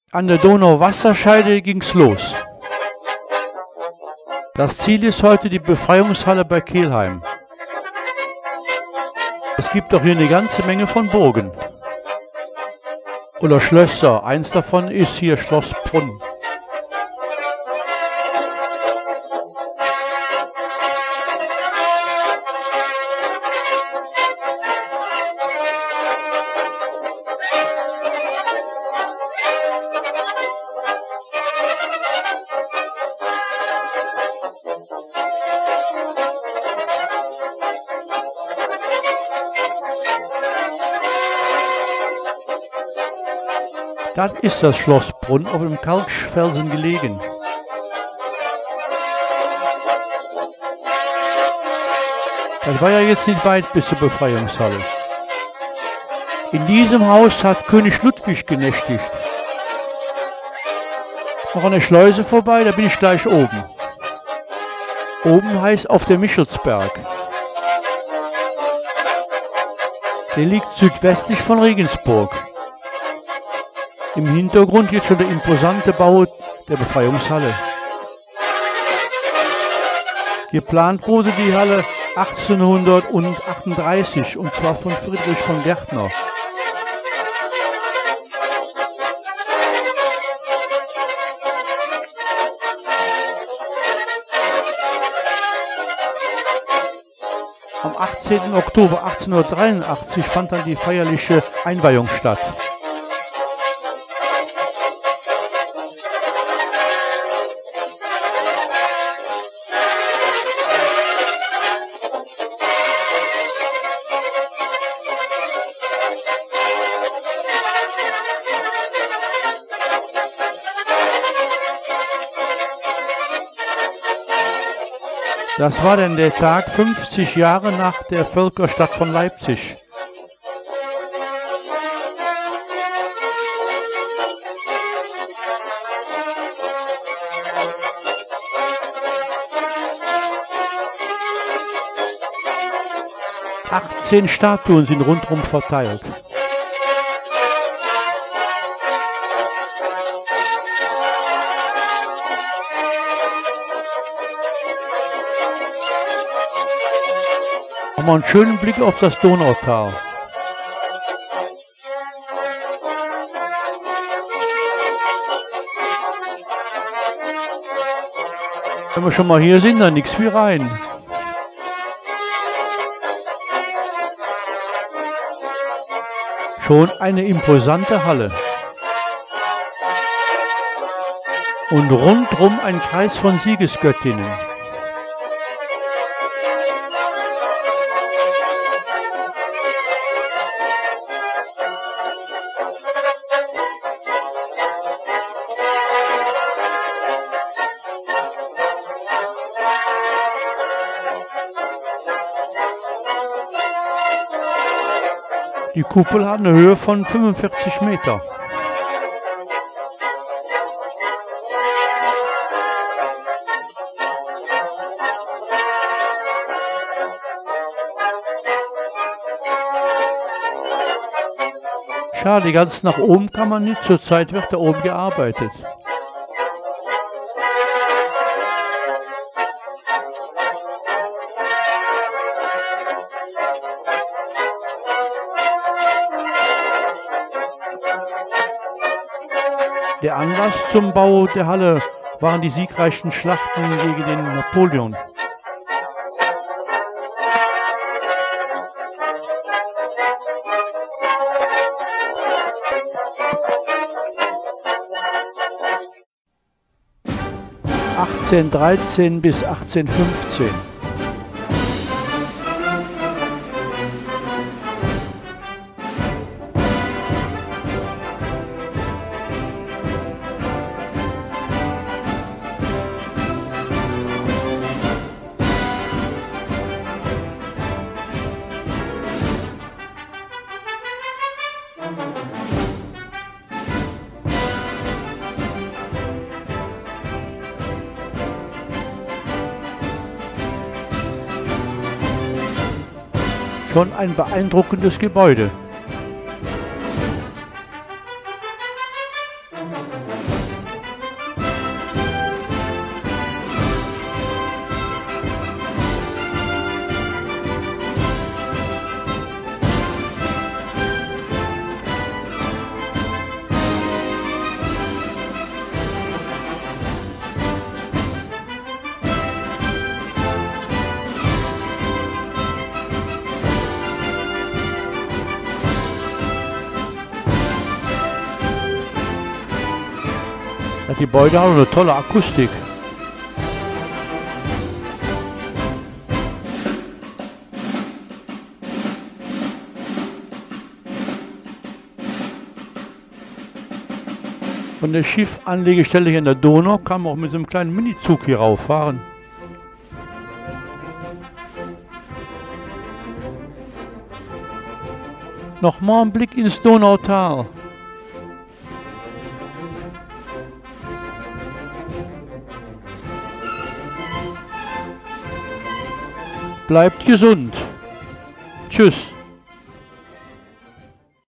An der Donauwasserscheide ging's los. Das Ziel ist heute die Befreiungshalle bei Kelheim. Es gibt auch hier eine ganze Menge von Burgen. Oder Schlösser. Eins davon ist hier Schloss Brunn. Das ist das Schloss Brunn auf dem Kalkfelsen gelegen. Das war ja jetzt nicht weit bis zur Befreiungshalle. In diesem Haus hat König Ludwig genächtigt. Noch an der Schleuse vorbei, da bin ich gleich oben. Oben heißt auf der Michelsberg. Der liegt südwestlich von Regensburg. Im Hintergrund jetzt schon der imposante Bau der Befreiungshalle. Geplant wurde die Halle 1838 und zwar von Friedrich von Gärtner. Am 18. Oktober 1883 fand dann die feierliche Einweihung statt. Das war denn der Tag 50 Jahre nach der Völkerschlacht von Leipzig. Achtzehn Statuen sind rundherum verteilt. Haben wir einen schönen Blick auf das Donautal. Wenn wir schon mal hier sind, dann nichts wie rein. Schon eine imposante Halle. Und rundrum ein Kreis von Siegesgöttinnen. Die Kuppel hat eine Höhe von 45 Meter. Schade, ganz nach oben kann man nicht. Zurzeit wird da oben gearbeitet. Der Anlass zum Bau der Halle waren die siegreichen Schlachten gegen den Napoleon. (1813 bis 1815). Schon ein beeindruckendes Gebäude. Ja, die Beute haben eine tolle Akustik. Von der Schiffanlegestelle hier in der Donau kann man auch mit so einem kleinen Minizug hier rauffahren. Nochmal ein Blick ins Donautal. Bleibt gesund. Tschüss.